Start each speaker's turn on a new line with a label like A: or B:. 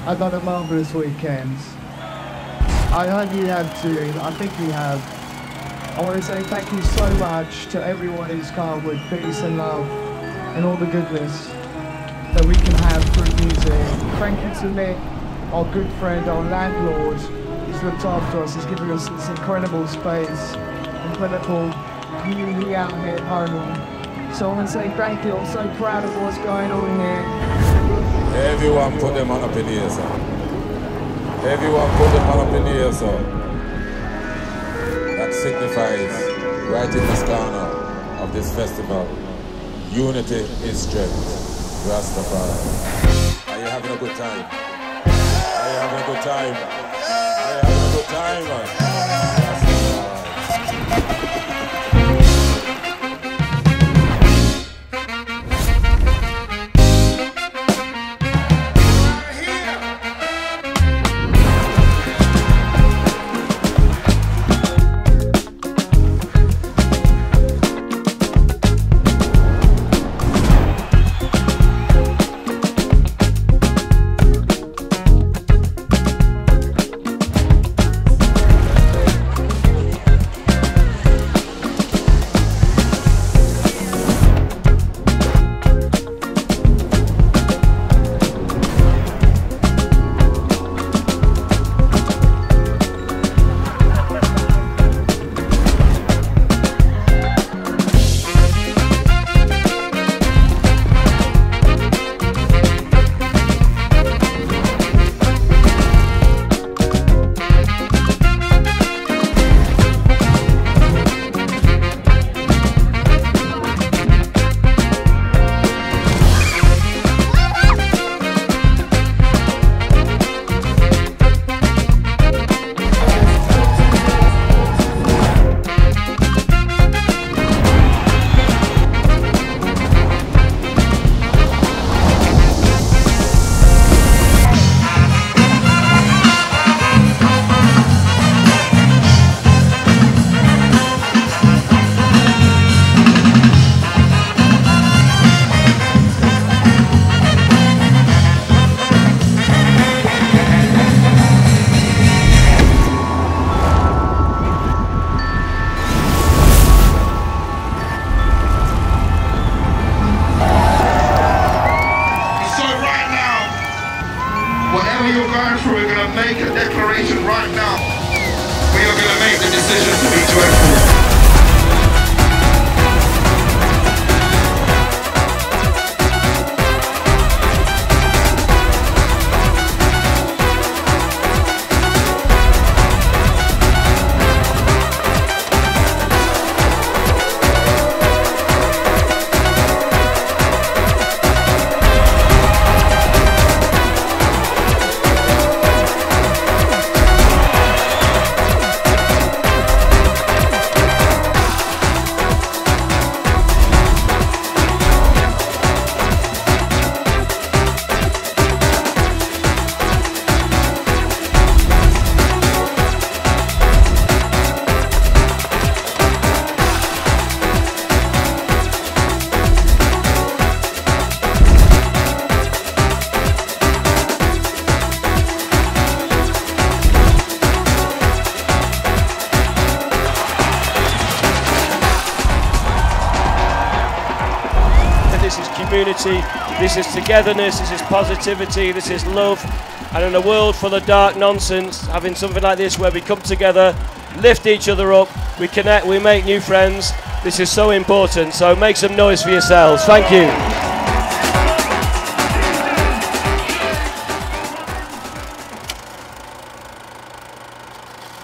A: I've had a marvellous weekend. I hope you have too. I think you have. I want to say thank you so much to everyone who's come with peace and love and all the goodness that we can have through music. Thank you to Nick, our good friend, our landlord, who's looked after us, he's given us this incredible space, incredible community out here at home. So I want to say thank you. I'm so proud of what's going on here.
B: Everyone put them on up in the air, sir. Everyone put them on up in the air, sir. That signifies, right in this corner of this festival, unity is strength. Rastafari. Are you having a good time? Are you having a good time? Are you having a good time?
C: Whatever you're going through, we're going to make a declaration right now. We are going to make the decision to be joyful.
D: This is community, this is togetherness, this is positivity, this is love. And in a world full of dark nonsense, having something like this where we come together, lift each other up, we connect, we make new friends, this is so important. So make some noise for yourselves. Thank you.